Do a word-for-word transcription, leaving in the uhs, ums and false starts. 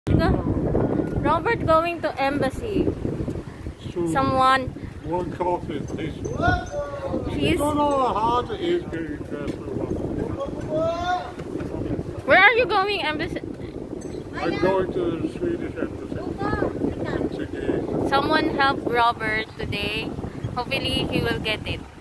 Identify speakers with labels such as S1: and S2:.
S1: Go. Robert going to embassy.
S2: So
S1: Someone.
S2: one coffee, please.
S1: She's.
S2: I don't know how hard it is getting dressed for one.
S1: Where are you going, embassy?
S2: I'm going to the Swedish embassy.
S1: Someone help Robert today. Hopefully he will get it.